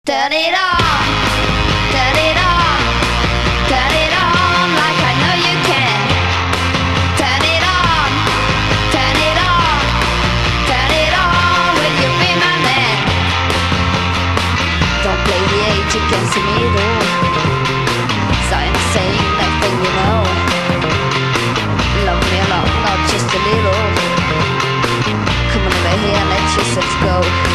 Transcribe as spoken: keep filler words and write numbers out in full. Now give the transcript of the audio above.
Turn it on, turn it on, turn it on like I know you can. Turn it on, turn it on, turn it on, will you be my man? Don't play the age against the middle, so I'm saying nothing you know. Love me a lot, not just a little. Come on over here, let's just let's go.